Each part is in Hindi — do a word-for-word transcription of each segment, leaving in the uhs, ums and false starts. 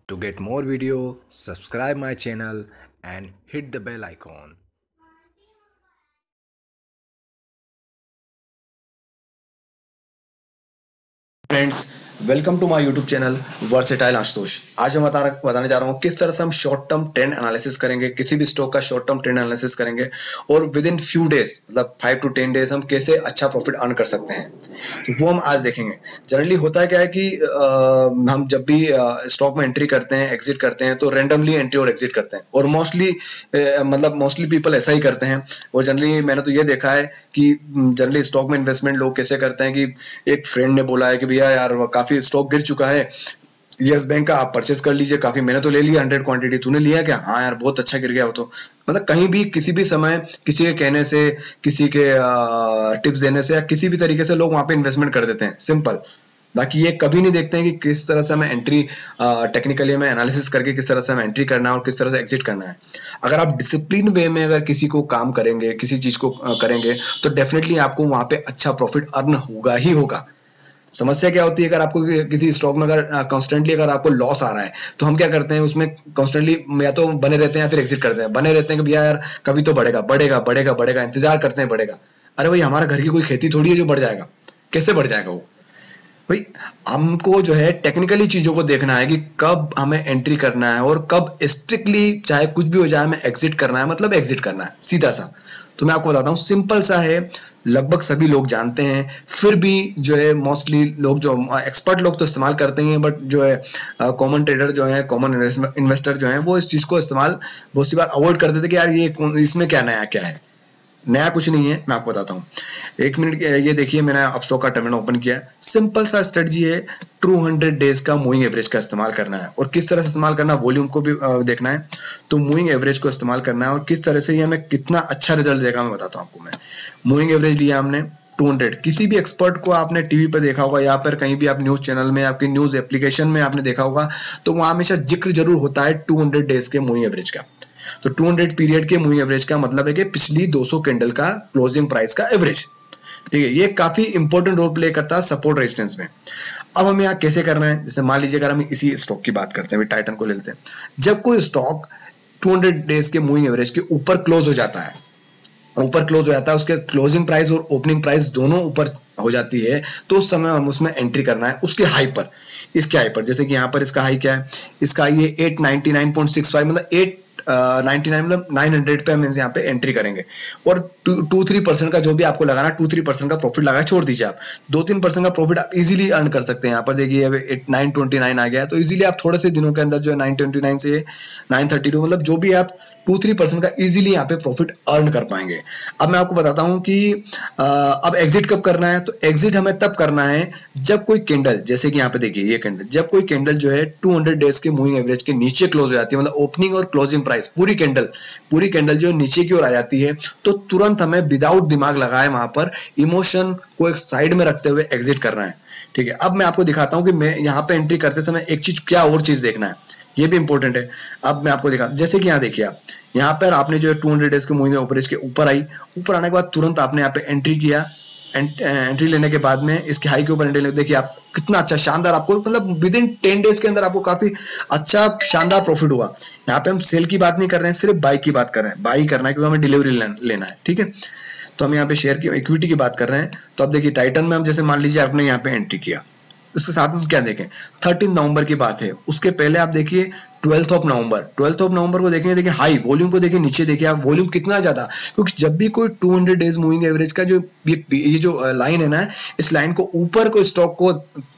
To get more video, subscribe my channel and hit the bell icon. Friends, welcome to my YouTube channel versatile Ashutosh. आज मैं बता बताने जा रहा हूँ किस तरह से हम शॉर्ट टर्म ट्रेंड एनालिसिस करेंगे, किसी भी स्टॉक का शॉर्ट टर्म ट्रेंड एनालिसिस करेंगे और विद इन फ्यू डेज मतलब फाइव टू टेन डेज हम कैसे अच्छा प्रॉफिट अर्न कर सकते हैं, तो वो हम आज देखेंगे। जनरली होता है क्या है कि आ, हम जब भी स्टॉक में एंट्री करते हैं, एग्जिट करते हैं, तो रेंडमली एंट्री और एग्जिट करते हैं और मोस्टली मतलब मोस्टली पीपल ऐसा ही करते हैं। और जनरली मैंने तो ये देखा है कि जनरली स्टॉक में इन्वेस्टमेंट लोग कैसे करते हैं कि एक फ्रेंड ने बोला है कि भैया यार काफी स्टॉक गिर चुका है, यस बैंक का आप परचेस कर लीजिए, काफी मैंने तो ले लिया हंड्रेड क्वांटिटी, तूने लिया क्या? हाँ यार बहुत अच्छा गिर गया वो तो। मतलब कहीं भी किसी भी समय किसी के कहने से, किसी के टिप्स देने से या किसी भी तरीके से लोग वहां पे इन्वेस्टमेंट कर देते हैं, सिंपल। बाकी ये कभी नहीं देखते हैं कि किस तरह से हमें एंट्री टेक्निकली में एनालिसिस करके किस तरह से हमें एंट्री करना है और किस तरह से एग्जिट करना है। अगर आप डिसिप्लिन वे में अगर किसी को काम करेंगे, किसी चीज को करेंगे, तो डेफिनेटली आपको वहां पे अच्छा प्रॉफिट अर्न होगा ही होगा। समस्या क्या होती है, अगर आपको किसी स्टॉक में अगर कॉन्स्टेंटली अगर आपको लॉस आ रहा है, तो हम क्या करते हैं उसमें कॉन्स्टेंटली या तो बने रहते हैं या फिर एग्जिट करते हैं। बने रहते हैं कि भैया यार कभी तो बढ़ेगा बढ़ेगा बढ़ेगा बढ़ेगा, इंतजार करते हैं बढ़ेगा। अरे भाई हमारा घर की कोई खेती थोड़ी है जो बढ़ जाएगा, कैसे बढ़ जाएगा वो? भाई हमको जो है टेक्निकली चीजों को देखना है कि कब हमें एंट्री करना है और कब स्ट्रिक्टली चाहे कुछ भी हो जाए हमें एग्जिट करना है, मतलब एग्जिट करना है सीधा सा। तो मैं आपको बताता हूँ, सिंपल सा है, लगभग सभी लोग जानते हैं, फिर भी जो है मोस्टली लोग जो एक्सपर्ट लोग तो इस्तेमाल करते हैं, बट जो है कॉमन ट्रेडर जो है, कॉमन इन्वेस्टर जो है, वो इस चीज को इस्तेमाल बहुत सी बार अवॉइड कर देते कि यार ये इसमें क्या नया क्या है। नया कुछ नहीं है, मैं आपको बताता हूँ। एक मिनट, ये देखिए मैंने अपस्टॉक का टर्मिनल ओपन किया है। सिंपल सा स्ट्रेटजी है, टू हंड्रेड डेज का मूविंग एवरेज का इस्तेमाल करना है। और किस तरह से इस्तेमाल करना है, वॉल्यूम को भी देखना है, तो मूविंग एवरेज को इस्तेमाल करना है और किस तरह से ये हमें कितना अच्छा रिजल्ट देगा मैं बताता हूँ आपको। मैं मूविंग एवरेज लिया हमने टू हंड्रेड। किसी भी एक्सपर्ट को आपने टीवी पे देखा होगा या फिर कहीं भी आप न्यूज चैनल में, आपकी न्यूज एप्लीकेशन में आपने देखा होगा, तो वहां हमेशा जिक्र जरूर होता है टू हंड्रेड डेज के मूविंग एवरेज का। तो टू हंड्रेड पीरियड के मूविंग एवरेज का मतलब है कि पिछली दो सौ कैंडल का क्लोजिंग प्राइस का एवरेज। ठीक है, ये काफी इंपॉर्टेंट रोल प्ले करता है सपोर्ट रेजिस्टेंस में। अब हमें यहाँ कैसे करना है, जैसे मान लीजिए अगर हम इसी स्टॉक की बात करते हैं, टाइटन को ले लेते हैं। जब कोई स्टॉक टू हंड्रेड डेज के मूविंग एवरेज के ऊपर क्लोज हो जाता है, ऊपर क्लोज हो जाता है, उसके क्लोजिंग प्राइस और ओपनिंग प्राइस दोनों ऊपर हो जाती है, तो उस समय हम उसमें एंट्री करना है उसके हाई पर। इसके हाई पर जैसे कि यहाँ पर इसका हाई क्या है, इसका ये eight ninety nine point six five मतलब एट नाइनटी नाइन मतलब नाइन हंड्रेड पे हम यहाँ पे एंट्री करेंगे। और टू थ्री परसेंट का जो भी आपको लगाना, टू थ्री परसेंट का प्रॉफिट लगा छोड़ दीजिए। आप दो तीन परसेंट का प्रॉफिट आप इजीली अर्न कर सकते हैं। यहाँ पर देखिए अब नाइन ट्वेंटी नाइन आ गया, तो इजीली आप थोड़े से दिनों के अंदर जो है नाइन ट्वेंटी नाइन से नाइन थर्टी टू मतलब जो भी आप टू थ्री परसेंट का इजीली यहाँ पे प्रॉफिट अर्न कर पाएंगे। अब मैं आपको बताता हूँ कि आ, अब एग्जिट कब करना है। तो एग्जिट हमें तब करना है जब कोई कैंडल, जैसे कि यहाँ पे देखिए ये कैंडल, जब कोई कैंडल जो है टू हंड्रेड डेज के मूविंग एवरेज के नीचे क्लोज हो जाती है, मतलब ओपनिंग और क्लोजिंग प्राइस पूरी कैंडल पूरी कैंडल जो नीचे की ओर आ जाती है, तो तुरंत हमें विदाउट दिमाग लगाए वहां पर इमोशन को एक साइड में रखते हुए एग्जिट करना है। ठीक है, अब मैं आपको दिखाता हूं कि मैं यहाँ पे एंट्री करते समय एक चीज, क्या और चीज देखना है, ये भी इंपॉर्टेंट है। अब मैं आपको दिखा, जैसे कि यहाँ देखिए आप यहाँ पर आपने जो है टू हंड्रेड डेज के मूविंग एवरेज के ऊपर आई, ऊपर आने के बाद तुरंत आपने यहाँ पे एंट्री किया। एंट्री लेने के बाद में इसके हाई के ऊपर एंट्री लेते, देखिए आप कितना अच्छा शानदार, आपको मतलब विद इन टेन डेज के अंदर आपको काफी अच्छा शानदार प्रॉफिट हुआ। यहाँ पे हम सेल की बात नहीं कर रहे हैं, सिर्फ बाई की बात कर रहे हैं। बाई करना है क्योंकि हमें डिलीवरी लेना है। ठीक है, तो हम यहाँ पे शेयर की इक्विटी की बात कर रहे हैं। तो अब देखिए टाइटन में हम जैसे मान लीजिए आपने यहाँ पे एंट्री किया, उसके साथ में क्या देखें, थर्टीन नवंबर की बात है, उसके पहले आप देखिए twelfth of November twelfth of November को देखेंगे, देखिए हाई वॉल्यूम को देखिए, नीचे देखिए आप वॉल्यूम कितना ज्यादा, क्योंकि जब भी कोई two hundred days moving average का जो ये, ये जो लाइन है ना, इस लाइन को ऊपर को स्टॉक को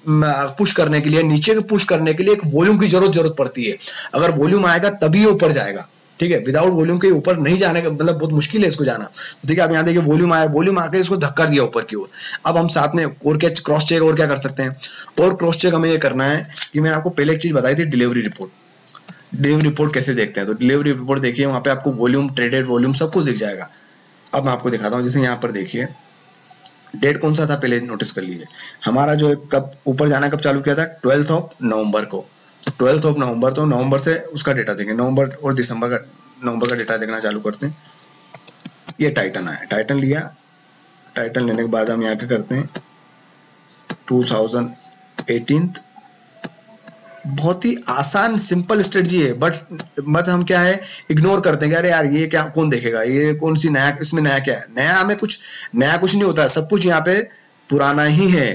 पुश करने के लिए, नीचे को पुश करने के लिए एक वॉल्यूम की जरूरत जरूरत पड़ती है। अगर वॉल्यूम आएगा तभी ऊपर जाएगा। ठीक है, विदाउट वॉल्यूम के ऊपर नहीं जाने का मतलब बहुत मुश्किल है इसको जाना। तो देखिए आप यहाँ देखिए वॉल्यूम आया, वॉल्यूम आके इसको धक्का दिया ऊपर की ओर। अब हम साथ में और क्या क्रॉस चेक और क्या कर सकते हैं, और क्रॉस चेक हमें ये करना है कि मैंने आपको पहले एक चीज बताई थी, डिलीवरी रिपोर्ट। डिलीवरी रिपोर्ट कैसे देखते हैं, तो डिलीवरी रिपोर्ट देखिए, वहां पे आपको वॉल्यूम, ट्रेडेड वॉल्यूम सब कुछ दिख जाएगा। अब मैं आपको दिखाता हूँ, जैसे यहाँ पर देखिए डेट कौन सा था पहले नोटिस कर लीजिए। हमारा जो कब ऊपर जाना कब चालू किया था, ट्वेल्थ ऑफ नवंबर को। तो ट्वेल्थ ऑफ नवंबर, तो नवंबर से उसका डेटा देंगे, नवंबर और दिसंबर का, नवंबर का डेटा देखना चालू करते हैं। ये टाइटन आया, टाइटन लिया, टाइटन लेने के बाद हम यहाँ क्या करते हैं, टू थाउजेंड एटीन बहुत ही आसान सिंपल स्ट्रेटजी है, बट मत हम क्या है इग्नोर करते हैं कि अरे यार ये क्या कौन देखेगा, ये कौन सी नया, इसमें नया क्या है। नया हमें कुछ नया कुछ नहीं होता है, सब कुछ यहाँ पे पुराना ही है।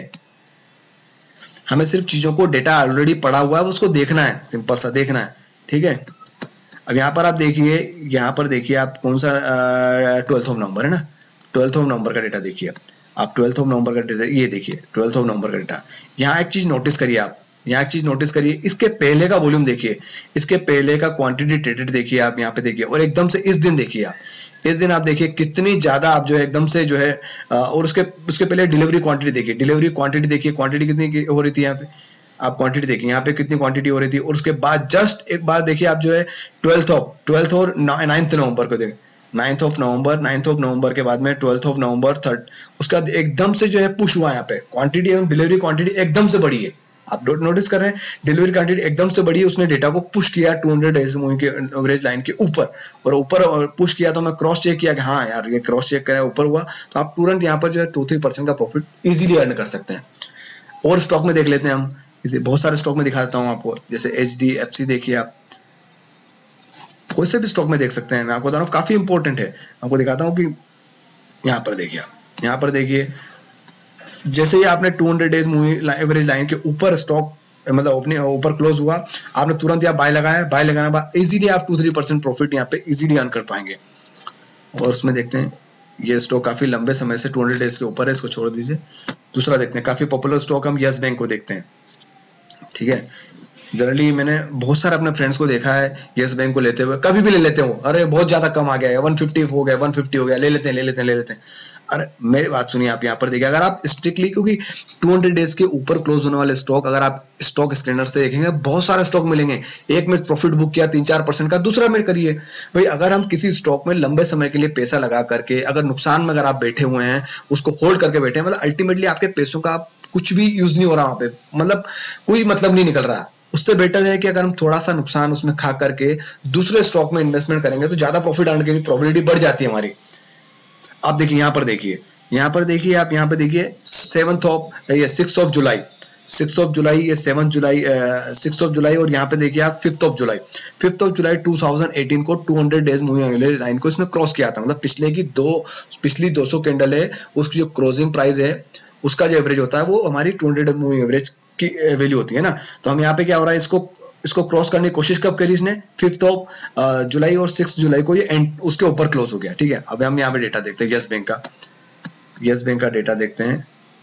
हमें सिर्फ चीजों को डेटा ऑलरेडी पड़ा हुआ है उसको देखना है, सिंपल सा देखना है, ठीक है। अब यहाँ पर आप देखिए, यहाँ पर देखिए आप कौन सा ट्वेल्थ ऑफ नवंबर है ना, ट्वेल्थ ऑफ नवंबर का डेटा देखिए आप, ट्वेल्थ ऑफ नवंबर का डेटा ये देखिए, ट्वेल्थ ऑफ नवंबर का डेटा। यहाँ एक चीज नोटिस करिए आप, यहाँ एक चीज नोटिस करिए, इसके पहले का वॉल्यूम देखिए, इसके पहले का क्वांटिटी ट्रेडेड देखिए आप यहाँ पे देखिए, और एकदम से इस दिन देखिए आप, इस दिन आप देखिए कितनी ज्यादा आप जो है एकदम से जो है, और उसके उसके पहले डिलीवरी क्वांटिटी देखिए, डिलीवरी क्वांटिटी देखिए, क्वांटिटी कितनी हो रही थी यहाँ पे, आप क्वांटिटी देखिए यहाँ पे कितनी क्वांटिटी हो रही थी, और उसके बाद जस्ट एक बार देखिए आप जो है ट्वेल्थ ऑफ ट्वेल्थ और नाइन्थ नवंबर को देखिए, ninth of November ninth of November के बाद में ट्वेल्थ ऑफ नवंबर थर्ड, उसका एकदम से जो है पुश हुआ यहाँ पे, क्वांटिटी एवं डिलीवरी क्वांटिटी एकदम से बढ़ी है। आप नोटिस कर रहे हैं डिलीवरी क्वांटिटी एकदम से बढ़ी है, उसने डेटा को पुश किया टू हंड्रेड डेज मूविंग के एवरेज लाइन के ऊपर, और ऊपर पुश किया तो मैं क्रॉस चेक किया कि हाँ यार ये क्रॉस चेक करा ऊपर हुआ, तो आप तुरंत यहाँ पर जो है टू थ्री परसेंट का प्रॉफिट इजीली अर्न कर सकते हैं। और स्टॉक में देख लेते हैं हम, इसे बहुत सारे स्टॉक में दिखा देता हूँ आपको, जैसे एच डी एफ सी देखिए आप, कोई से भी स्टॉक में देख सकते हैं, मैं आपको बता रहा हूँ काफी इंपॉर्टेंट है। आपको दिखाता हूँ कि यहाँ पर देखिए, यहाँ पर देखिए जैसे ही आपने two hundred days movie average line के ऊपर स्टॉक मतलब ओपनिंग ऊपर क्लोज हुआ, आपने तुरंत यहाँ बाय लगाया, बाय लगाने के बाद इजीली आप टू थ्री परसेंट प्रॉफिट यहाँ पे इजीली अर्न कर पाएंगे। और उसमें देखते हैं ये स्टॉक काफी लंबे समय से टू हंड्रेड डेज के ऊपर है, इसको छोड़ दीजिए। दूसरा देखते हैं, काफी पॉपुलर स्टॉक हम यस बैंक को देखते हैं, ठीक है। जनरली मैंने बहुत सारे अपने फ्रेंड्स को देखा है यस बैंक को लेते हुए, कभी भी ले लेते हो, अरे बहुत ज्यादा कम आ गया है, वन फिफ्टी हो गया, वन फिफ्टी हो गया, ले लेते हैं ले लेते हैं ले लेते हैं। अरे मेरी बात सुनिए, आप यहाँ पर देखिए, अगर आप स्ट्रिक्टली, क्योंकि टू हंड्रेड डेज के ऊपर क्लोज होने वाले स्टॉक अगर आप स्टॉक स्कैनर से देखेंगे बहुत सारे स्टॉक मिलेंगे। एक में प्रॉफिट बुक किया तीन चार परसेंट का, दूसरा में करिए भाई, अगर हम किसी स्टॉक में लंबे समय के लिए पैसा लगा करके अगर नुकसान में अगर आप बैठे हुए हैं, उसको होल्ड करके बैठे हैं, मतलब अल्टीमेटली आपके पैसों का कुछ भी यूज नहीं हो रहा वहां पे, मतलब कोई मतलब नहीं निकल रहा, उससे बेटर है कि अगर हम थोड़ा सा नुकसान उसमें खा करके दूसरे स्टॉक में इन्वेस्टमेंट करेंगे तो ज्यादा प्रॉफिट आने की प्रोबेबिलिटी बढ़ जाती है हमारी। आप देखिए यहाँ पर देखिए, यहाँ पर देखिए आप, यहाँ पे देखिए सेवंथ ऑफ ये six of July, six of July, ये seventh July, six of July, और यहाँ पे देखिए आप fifth of July, fifth of July two thousand eighteen को two hundred days moving line को इसने क्रॉस किया था, मतलब पिछले की दो पिछली दो सौ कैंडल है, उसकी जो क्लोजिंग प्राइस है उसका जो एवरेज होता है वो हमारी टू हंड्रेड मूविंग एवरेज की वैल्यू होती है ना। तो हम यहाँ पे क्या हो रहा है, इसको इसको क्रॉस करने की कोशिश कब करी इसने, फिफ्थ ऑफ जुलाई और सिक्स जुलाई को ये एंड उसके ऊपर क्लोज हो गया, ठीक है। अब हम यहाँ पे डेटा देखते हैं यस बैंक का, यस बैंक का डेटा देखते हैं।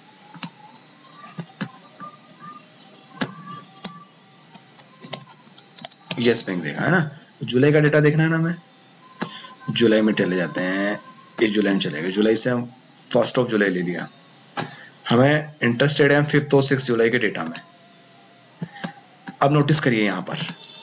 यस बैंक देखा है ना, जुलाई का डेटा देखना है ना, हमें जुलाई में चले जाते हैं, इस जुलाई में चले गए, जुलाई से हम फर्स्ट ऑफ जुलाई ले लिया, हमें इंटरेस्टेड है फिफ्थ और सिक्स जुलाई के डेटा में। अब नोटिस करिए यहाँ पर,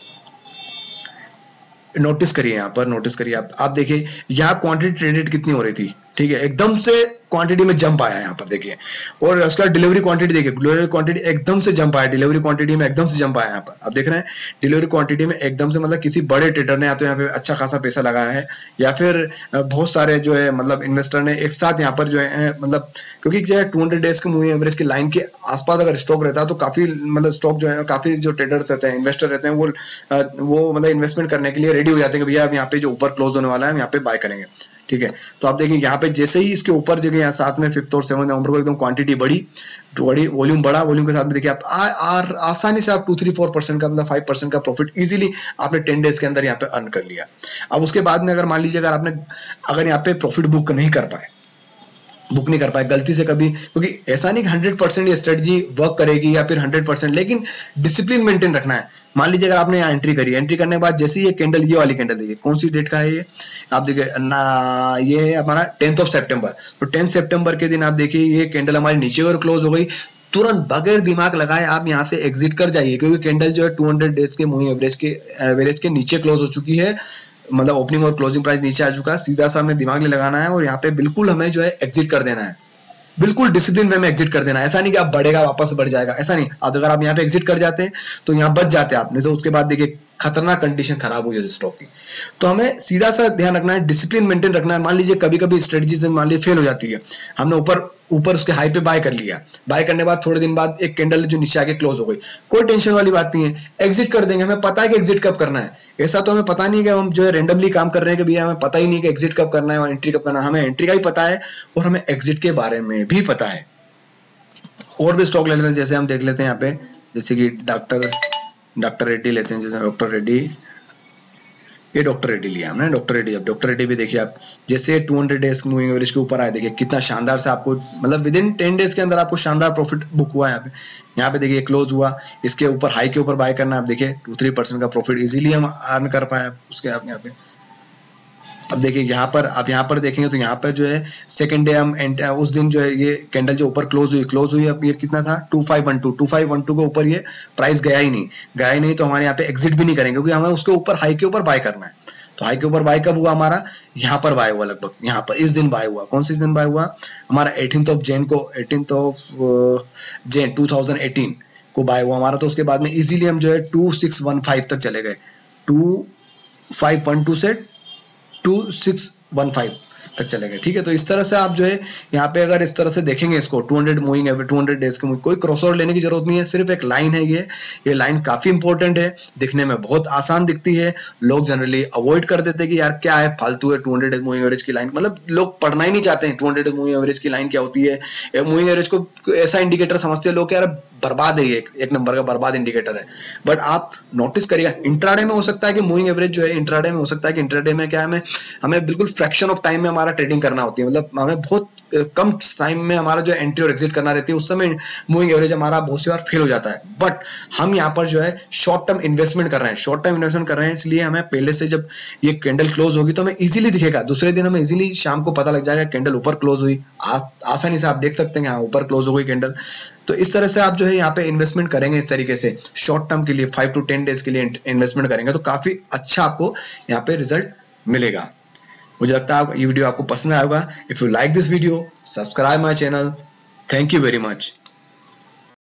नोटिस करिए यहाँ पर, नोटिस करिए आप आप देखिए यहाँ क्वांटिटी ट्रेडेड कितनी हो रही थी, ठीक है, एकदम से क्वांटिटी में जंप आया यहाँ पर देखिए, और उसका डिलीवरी क्वांटिटी देखिए, डिलीवरी क्वांटिटी एकदम से जंप आया, डिलीवरी क्वांटिटी में एकदम से जंप आया यहाँ पर, आप देख रहे हैं डिलीवरी क्वांटिटी में एकदम से, मतलब किसी बड़े ट्रेडर ने या तो यहाँ पे अच्छा खासा पैसा लगाया है, या फिर बहुत सारे जो है मतलब इन्वेस्टर ने एक साथ यहाँ पर जो है, मतलब क्योंकि जो है टू हंड्रेड डेज के मूविंग एवरेज की लाइन के आसपास अगर स्टॉक रहता है तो काफी मतलब स्टॉक जो है काफी जो ट्रेडर्स रहते हैं, इन्वेस्टर रहते हैं, वो वो मतलब इन्वेस्टमेंट करने के लिए रेडी हो जाते हैं कि भैया अब यहाँ पे जो ऊपर क्लोज होने वाला है हम यहाँ पे बाय करेंगे, ठीक है। तो आप देखिए यहाँ पे जैसे ही इसके ऊपर जो यहाँ साथ में फिफ्थ और सेवंथ नवंबर को एकदम क्वांटिटी बढ़ी, बड़ी वॉल्यूम बढ़ा, वॉल्यूम के साथ में देखिए आप आ, आ, आसानी से आप टू थ्री फोर परसेंट का मतलब फाइव परसेंट का प्रॉफिट इजीली आपने टेन डेज के अंदर यहाँ पे अर्न कर लिया। अब उसके बाद में अगर मान लीजिए अगर आपने अगर यहाँ पे प्रॉफिट बुक नहीं कर पाए बुक नहीं कर पाए गलती से कभी, क्योंकि ऐसा नहीं कि हंड्रेड परसेंट ये स्ट्रेटजी वर्क करेगी या फिर हंड्रेड परसेंट, लेकिन डिसिप्लिन मेंटेन रखना है। मान लीजिए अगर आपने यहाँ एंट्री करी, एंट्री करने के बाद जैसे ये कैंडल, ये वाली कैंडल देखिए कौन सी डेट का है ये, आप देखिए ना, ये है हमारा टेंथ ऑफ सेप्टेम्बर, तो टेंथ सेप्टेम्बर के दिन आप देखिए ये कैंडल हमारी नीचे और क्लोज हो गई, तुरंत बगैर दिमाग लगाए आप यहाँ से एग्जिट कर जाइए, क्योंकि कैंडल जो है टू हंड्रेड डेज के मूविंग एवरेज के एवरेज के नीचे क्लोज हो चुकी है, मतलब ओपनिंग और क्लोजिंग प्राइस नीचे आ चुका है। सीधा सा हमें दिमाग लगाना है और यहाँ पे बिल्कुल हमें जो है एग्जिट कर देना है, बिल्कुल डिसिप्लिन वे में एग्जिट कर देना है। ऐसा नहीं कि आप बढ़ेगा वापस बढ़ जाएगा, ऐसा नहीं। आप अगर आप यहाँ पे एग्जिट कर जाते हैं तो यहाँ बच जाते हैं आप, नहीं तो उसके बाद देखिए खतरनाक कंडीशन खराब हो जाए स्टॉक की। तो हमें सीधा सा ध्यान रखना है, डिसिप्लिन मेंटेन रखना है। मान लीजिए कभी कभी स्ट्रेटजी से मान लीजिए फेल हो जाती है, हमने ऊपर ऊपर उसके हाई पे बाय कर लिया, बाय करने के बाद थोड़े दिन बाद एक कैंडल जो नीचे आके क्लोज हो गई, कोई टेंशन वाली बात नहीं है, एग्जिट कर देंगे, हमें पता है कि एग्जिट कब करना है। ऐसा तो हमें पता नहीं है कि हम जो है रेंडमली काम कर रहे हैं कि भैया हमें पता ही नहीं कि एग्जिट कब करना है और एंट्री कब करना है, हमें एंट्री का ही पता है और हमें एग्जिट के बारे में भी पता है। और भी स्टॉक ले लेते हैं, जैसे हम देख लेते हैं यहाँ पे, जैसे कि डॉक्टर डॉक्टर रेड्डी लेते हैं, जैसे डॉक्टर रेड्डी, ये डॉक्टर रेड्डी लिया हमने, डॉक्टर रेड्डी। अब डॉक्टर रेड्डी भी देखिए आप, जैसे दो सौ डेज मूविंग एवरेज के ऊपर आए, देखिए कितना शानदार से आपको, मतलब विद इन टेन डेज के अंदर आपको शानदार प्रॉफिट बुक हुआ है यहाँ पे। यहाँ पे देखिए क्लोज हुआ, इसके ऊपर हाई के ऊपर बाय करना, आप देखिए टू थ्री परसेंट का प्रॉफिट इजीली हम अर्न कर पाए उसके आप यहाँ पे। अब देखिए यहाँ पर आप यहाँ पर देखेंगे तो यहाँ पर जो है सेकंड डे हम उस दिन जो है ये कैंडल जो ऊपर क्लोज हुई क्लोज हुई अब ये कितना था two five one two, two five one two के ऊपर ये प्राइस गया ही नहीं, गया ही नहीं तो हमारे यहाँ पे एग्जिट भी नहीं करेंगे क्योंकि हमें उसके ऊपर हाई के ऊपर बाय करना है। तो हाई के ऊपर बाय कब हुआ हमारा, यहाँ पर बाय हुआ, लगभग यहाँ पर इस दिन बाय हुआ। कौन से दिन बाय हुआ हमारा, एटीन्थ ऑफ जैन को, eighteenth of Jan two thousand eighteen को बाय हुआ हमारा। तो उसके बाद में इजीली हम जो है टू सिक्स वन फाइव तक चले गए, टू फाइव वन टू से टू सिक्स वन फाइव तक चले गए, ठीक है। तो इस तरह से आप जो है यहाँ पे अगर इस तरह से देखेंगे इसको two hundred moving average, two hundred days के मूविंग, कोई क्रॉसओवर लेने की जरूरत नहीं है, सिर्फ एक लाइन है ये ये लाइन काफी इंपॉर्टेंट है, दिखने में बहुत आसान दिखती है, लोग जनरली अवॉइड कर देते हैं कि यार क्या है फालतू है two hundred days moving average की लाइन, मतलब लोग पढ़ना ही नहीं चाहते हैं two hundred days moving average की लाइन क्या होती है। मूविंग एवरेज को ऐसा इंडिकेटर समझते हैं लोग कि यार बर्बाद है, एक, एक नंबर का बर्बाद इंडिकेटर है। बट आप नोटिस करिएगा इंट्राडे में हो सकता है कि मूविंग एवरेज जो है इंट्राडे में हो सकता है कि इंट्राडे में क्या है, हमें हमें बिल्कुल फ्रैक्शन ऑफ टाइम में हमारा ट्रेडिंग करना होती है, मतलब हमें बहुत कम टाइम में हमारा जो एंट्री और एग्जिट करना रहती है, उस समय मूविंग एवरेज हमारा बहुत सी बार फेल हो जाता है। बट हम यहाँ पर जो है शॉर्ट टर्म इन्वेस्टमेंट कर रहे हैं, शॉर्ट टर्म इन्वेस्टमेंट कर रहे हैं, इसलिए हमें पहले से जब ये कैंडल क्लोज होगी तो हमें इजीली दिखेगा, दूसरे दिन हमें इजीली शाम को पता लग जाएगा कैंडल ऊपर क्लोज हुई, आ, आसानी से आप देख सकते हैं हाँ ऊपर क्लोज हो गई कैंडल। तो इस तरह से आप जो है यहाँ पे इन्वेस्टमेंट करेंगे, इस तरीके से शॉर्ट टर्म के लिए फाइव टू टेन डेज के लिए इन्वेस्टमेंट करेंगे तो काफी अच्छा आपको यहाँ पे रिजल्ट मिलेगा। मुझे लगता है ये वीडियो आपको पसंद आएगा। If you like this video, subscribe my channel. Thank you very much.